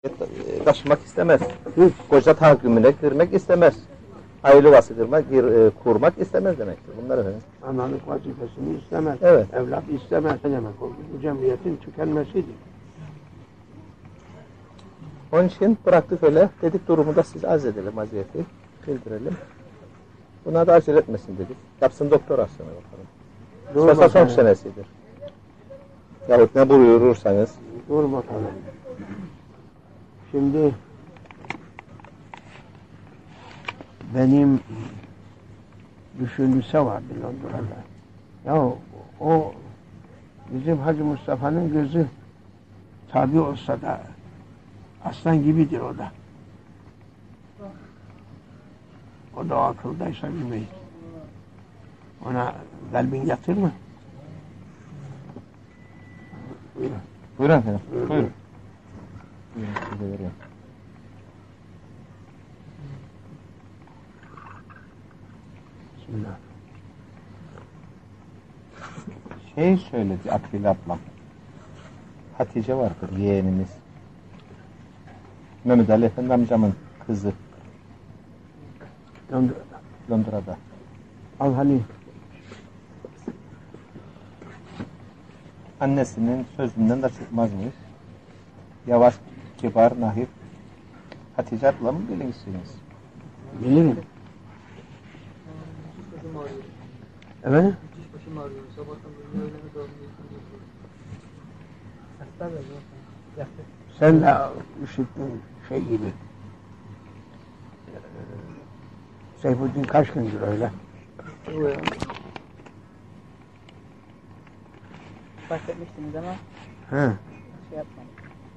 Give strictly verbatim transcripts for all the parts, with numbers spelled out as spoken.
taşımak istemez. Koca tahakkümüne girmek istemez. Aile yuvası kırmak, gir, e, kurmak istemez demektir. Bunlar efendim. Analık vazifesini istemez. Evet. Evlat istemez. Ne demek oldu? Bu cemiyetin tükenmesidir. Onun için bıraktık öyle. Dedik durumu da siz arz edelim, vaziyeti bildirelim. Buna da acele etmesin dedik. Yapsın doktorasını bakalım. Sasa son senesidir. Yahut ne buyurursanız. Dur bakalım. Şimdi benim düşünüse vardı Londra'da. Ya o bizim Hacı Mustafa'nın gözü tabi olsa da aslan gibidir o da. O da o akıldaysa bilmeyiz. Ona kalbin yatırma. Buyurun. Buyurun efendim. Buyurun. Buyurun. Buyurun size veriyorum. Bismillah. Şey söyledi Akbil ablam. Hatice vardır yeğenimiz. Mehmet Ali Efendi amcamın kızı. Londra'da. Londra'da. Al hani. Annesinin sözünden de çıkmazmış. Yavaş, kibar, nahif. Hatice ablamı bilirsiniz. Bilirim. Evet. Başım ağrıyor. Sabahtan beri öğlene doğru hasta böyle. Sen de işittin şey gibi. Ee, Seyfuddin kaç gündür öyle? O ya. Bahsetmiştiniz ama He. şey yapmadım.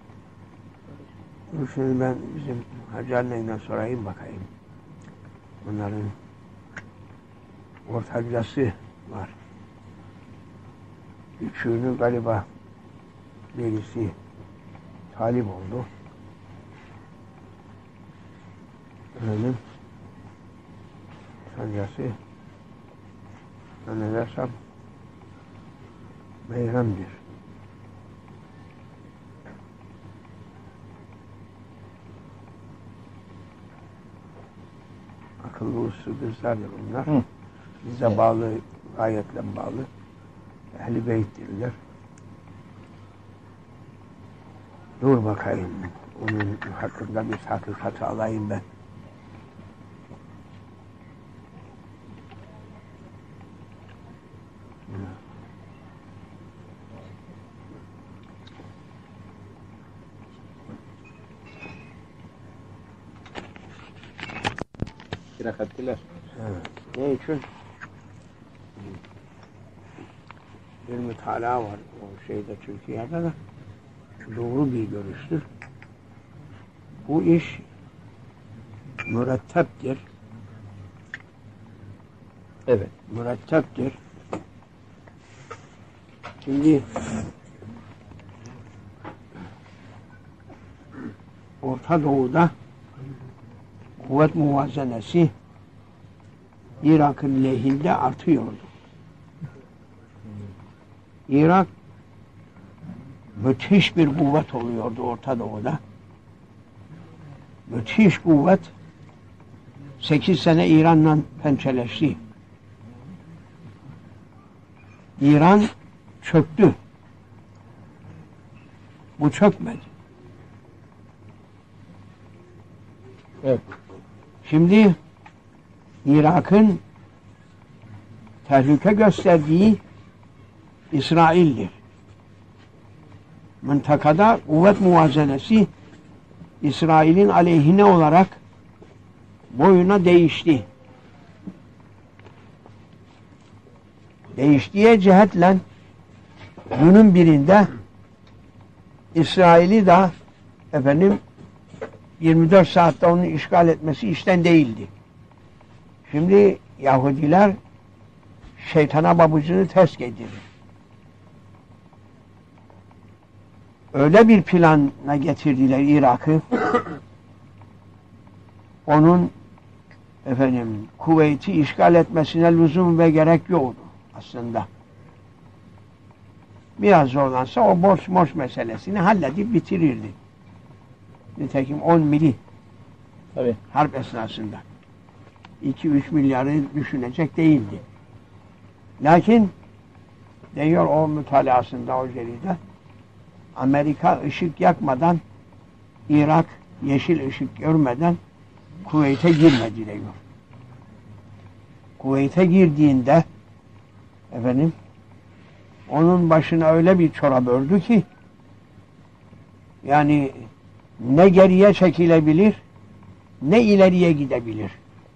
Dur şimdi ben bizim Hacı annenden sorayım bakayım. Bunların ortancası var. Üçünü galiba birisi talip oldu. Efendim ortancası zannedersem Beyram'dır. Akıllı uslu kızlardır bunlar. Hı. Bize Evet. bağlı, gayetle bağlı. Ehl-i Beyt'tirler. Dur bakayım. Onun hakkında bir hakikati alayım ben. Kirakattiler. Evet. Ne için? Bir mütalaa var o şeyde Türkiye'de de. Doğru bir görüştür. Bu iş müretteptir. Evet. Müretteptir. Şimdi Orta Doğu'da kuvvet muvazenesi Irak'ın lehinde artıyordu. Irak müthiş bir kuvvet oluyordu Orta Doğu'da. Müthiş kuvvet sekiz sene İran'la pençeleşti. İran çöktü. Bu çökmedi. Evet. Şimdi Irak'ın tehlike gösterdiği İsrail'dir. Mıntakada kuvvet muvazenesi İsrail'in aleyhine olarak boyuna değişti. Değiştiği cihetle günün birinde İsrail'i de efendim yirmi dört saatte onu işgal etmesi işten değildi. Şimdi Yahudiler şeytana babacını ters getirir. Öyle bir planla getirdiler Irak'ı. Onun efendim Kuveyt'i işgal etmesine lüzum ve gerek yoktu aslında. Biraz zorlansa o borç borç meselesini halledip bitirirdi. Nitekim on mili Tabii. harp esnasında. iki üç milyarı düşünecek değildi. Lakin diyor o mütalaasında o ceride, Amerika ışık yakmadan, Irak yeşil ışık görmeden Kuveyt'e girmedi diyor. Kuveyt'e girdiğinde efendim onun başına öyle bir çorap ördü ki yani ne geriye çekilebilir ne ileriye gidebilir.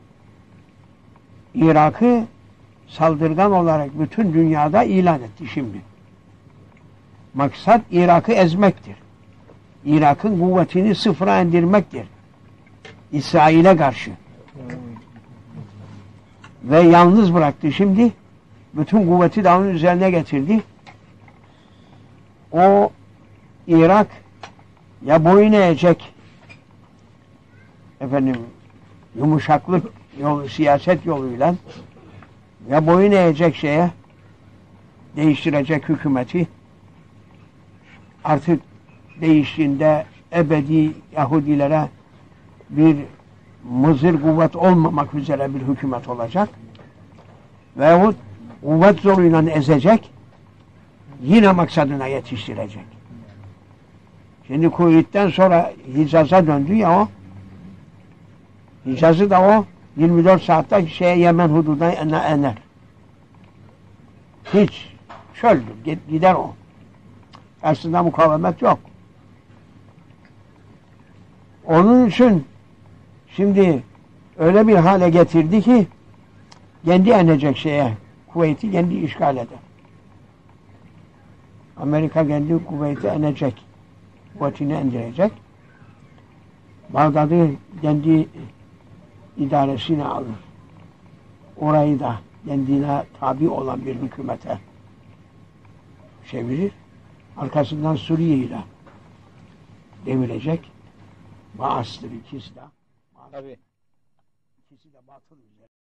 Irak'ı saldırgan olarak bütün dünyada ilan etti şimdi. Maksat Irak'ı ezmektir. Irak'ın kuvvetini sıfıra indirmektir. İsrail'e karşı. Ve yalnız bıraktı şimdi. Bütün kuvveti de onun üzerine getirdi. O Irak ya boyun eğecek efendim yumuşaklık yolu, siyaset yoluyla ya boyun eğecek şeye değiştirecek hükümeti artık değiştiğinde ebedi Yahudilere bir mızır kuvvet olmamak üzere bir hükümet olacak veyahut kuvvet zoruyla ezecek yine maksadına yetiştirecek. Şimdi Kuveyt'ten sonra Hicaz'a döndü ya o Hicaz'ı da o yirmi dört saatte şeye Yemen hududuna ener. Hiç çöldür. Gider o. Aslında mukavemet yok. Onun için şimdi öyle bir hale getirdi ki kendi inecek şeye Kuveyt'i kendi işgal eder. Amerika kendi Kuveyt'i inecek. Kuvvetini indirecek. Bağdat'ı kendi idaresine alır. Orayı da kendine tabi olan bir hükümete çevirir. Arkasından Suriye'yi de devirecek. Baas'tır ikisi de. Tabii. İkisi de batıl üzere.